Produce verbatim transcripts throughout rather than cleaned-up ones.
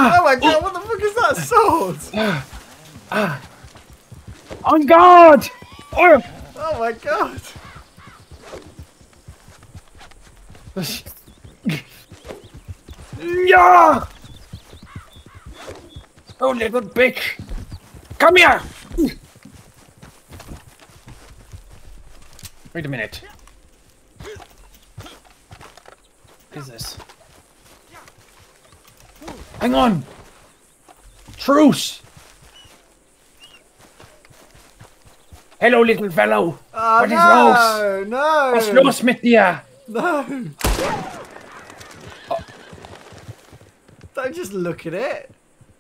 Oh my god, what the fuck is that sword? Ah. On guard! Oh, Oh my god. yeah! Oh, little bitch! Come here! Wait a minute. What is this? Hang on! Truce! Hello, little fellow! Oh, What is no, los? no! Was los mit dir? No! Oh. Don't just look at it.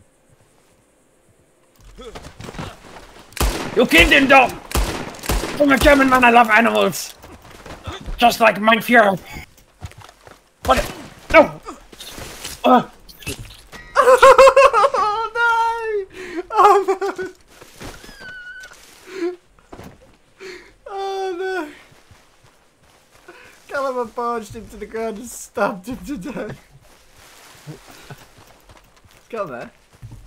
You killed him, dog! I'm a German man, I love animals! Just like mein Führer! What? No! Uh. Oh no! Oh no! Oh no! Caliber barged him to the ground and stabbed him to death. Get on there.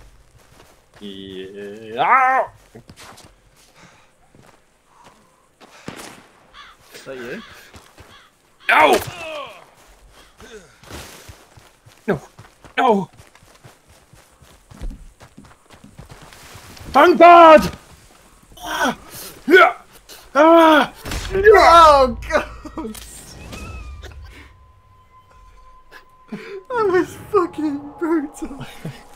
Yeah. Is that you? No! No! No! Thank God! Ah! Yeah! Ah! Oh god! That was fucking brutal.